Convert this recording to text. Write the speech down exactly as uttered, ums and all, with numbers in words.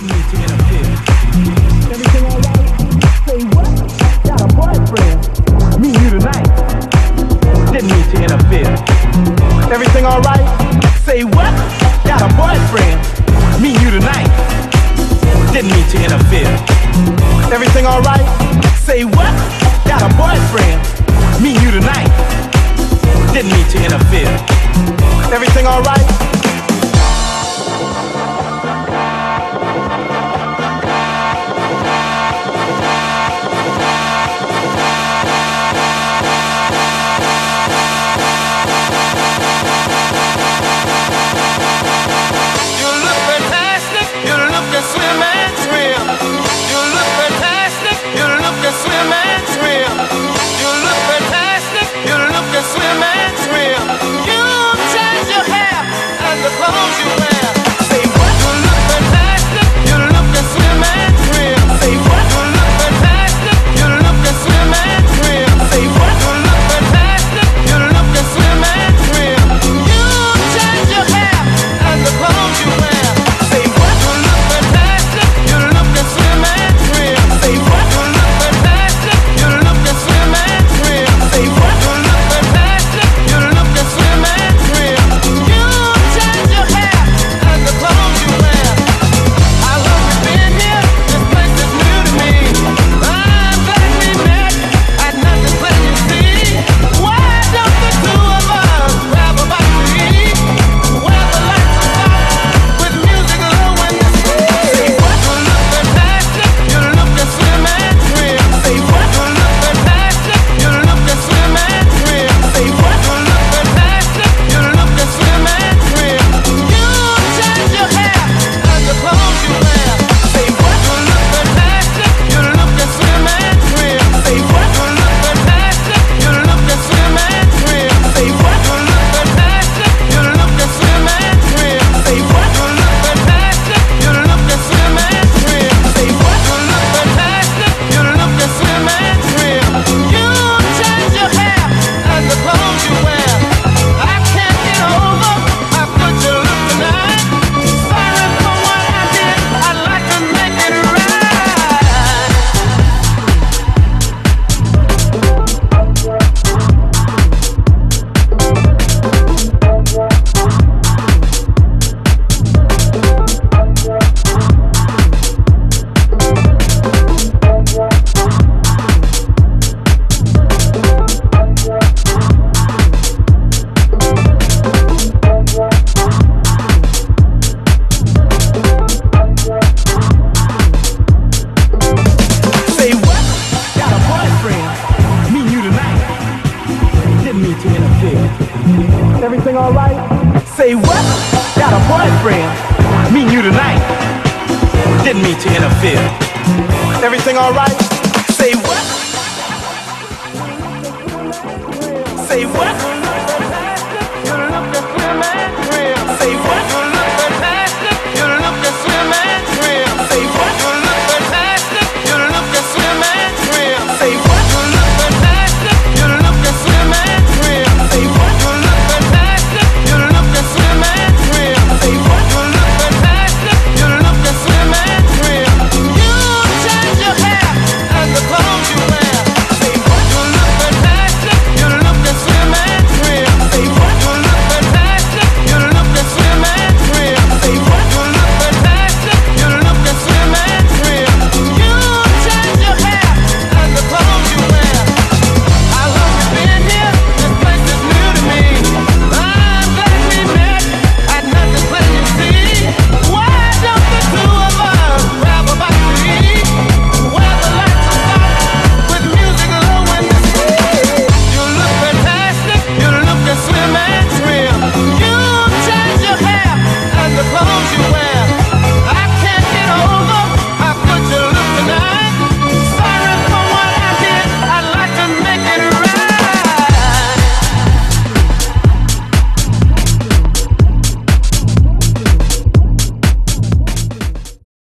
Didn't mean to interfere. Everything alright? Say what? Got a boyfriend. Me and you tonight. Didn't mean to interfere. Everything alright? Say what? Got a boyfriend. Me and you tonight. Didn't mean to interfere. Everything alright? Say what? Got a boyfriend. Me and you tonight. Didn't mean to interfere. Everything alright? Swim and swim. You look fantastic. You look and swim and swim. You look fantastic. You look and swim and swim. You change your hair and the clothes you wear. Say what? You look fantastic. You look and swim and swim. Say what? You look fantastic. You look and swim and swim. Say what? You look fantastic. You look and swim and swim. You change your hair and the clothes you wear. Say what? You look fantastic. You look and swim and swim. Say what? You look fantastic. You look and swim and swim. Say what? You look fantastic. You look and swim and swim. You change your hair and the clothes you wear. I love you being here. This place is new to me. I'm glad we met at nothing but you see. Why don't the two of us grab a bite to eat? Where the lights are soft with music low in the street. Say what? You look fantastic. You look and swim and swim. Say what? You look fantastic. You look and swim and swim. Say what? You look fantastic. You look and swim and swim. You change your hair and the clothes you wear. Say what? You look fantastic. You look and swim and swim. Say what? You look fantastic. You look and swim and swim. Say what? You look fantastic. You look and swim and swim. Say what? You look fantastic. You look and swim and swim. Say what? You look fantastic. You look and swim and swim. You change your hair and the clothes you wear. I can't get over how good you look tonight. Sorry for what I did. I'd like to make it right. Say what? Got a boyfriend. Me and you tonight. Didn't mean to interfere. Everything alright? Say what? Got a boyfriend. Me and you tonight. Didn't mean to interfere. Everything alright? Say what? Say what?